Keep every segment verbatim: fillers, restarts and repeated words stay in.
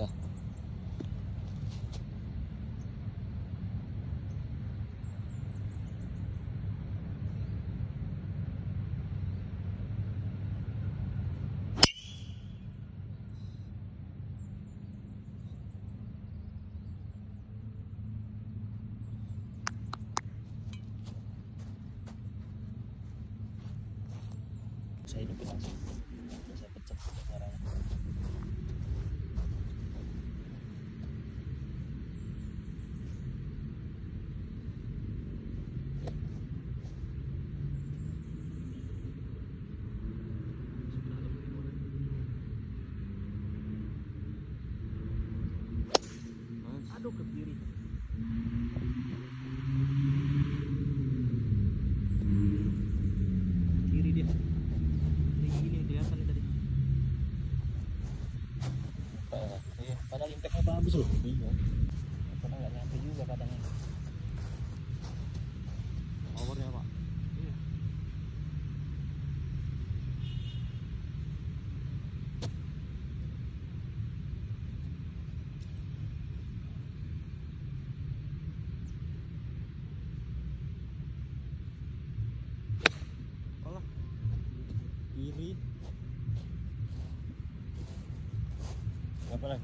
Dah. Saya hidupin langsung. Saya pecah caranya. Aduh, ke kiri. Kiri dia. Ini kelihatan nih tadi. Iya, padahal impactnya bagus loh. Iya. Karena nggak nyampe juga kadang. Powernya pak. Iya. Alah. Kiri. Apa lagi?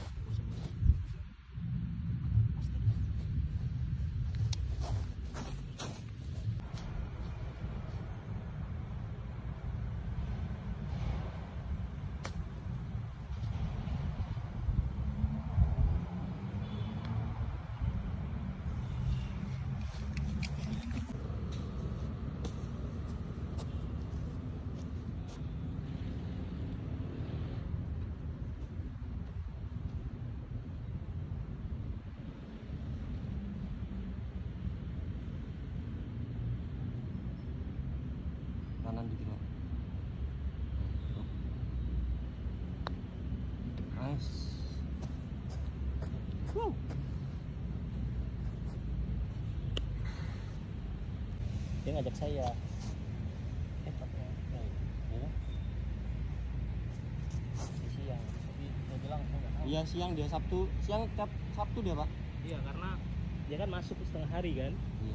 Kanan dikit pak. Nice. Wow. Dia ngajak saya. Eh pakai ya. Siang. Tapi saya bilang saya nggak tahu. Iya siang dia Sabtu. Siang tiap Sabtu dia pak. Iya karena dia kan masuk setengah hari kan. Iya.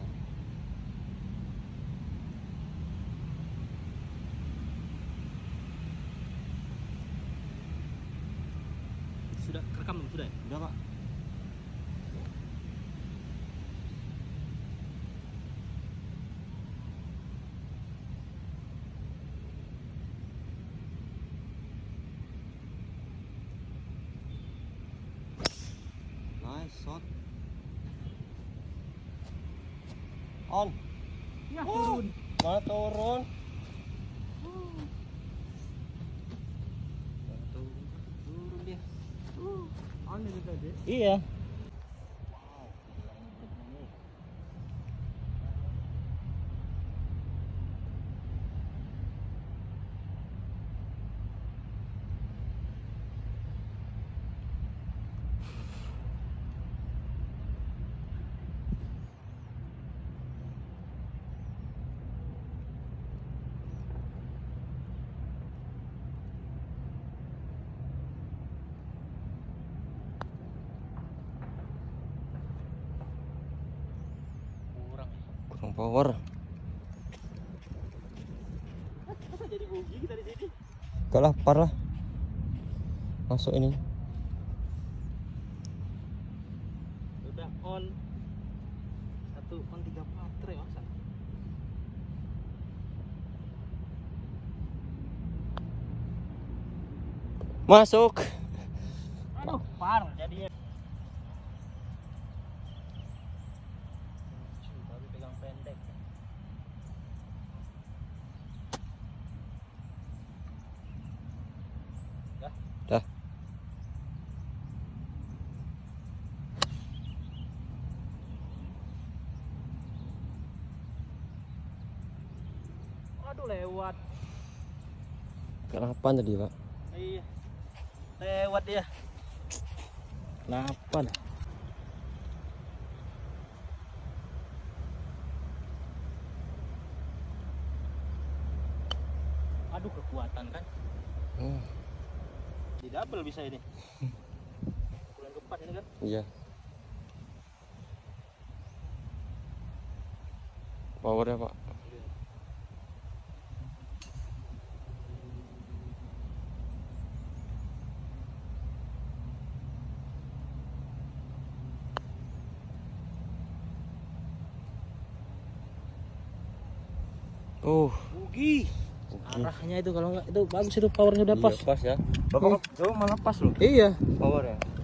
Sudah rekam belum? Sudah? Sudah pak. Nice shot. On. Ya turun. Mana turun? Turun dia. On itu tadi. Iya. Kurang power. Masa jadi bugi kita di sini? Gak lapar lah. Masuk ini. Udah on. Satu on tiga baterai masa. Masuk. Aduh, par jadinya. Pendek. Dah. Dah. Aduh lewat. Kenapa tadi pak? Iya. Lewat dia. Kenapa? Aduh kekuatan kan. Hmm. Di double bisa ini. Iya. Powernya Pak. Oh, Bugi. Arahnya itu kalau enggak itu bagus itu powernya udah pas. Iya, pas ya. Bapak, oh, malah pas loh. Iya. Power ya.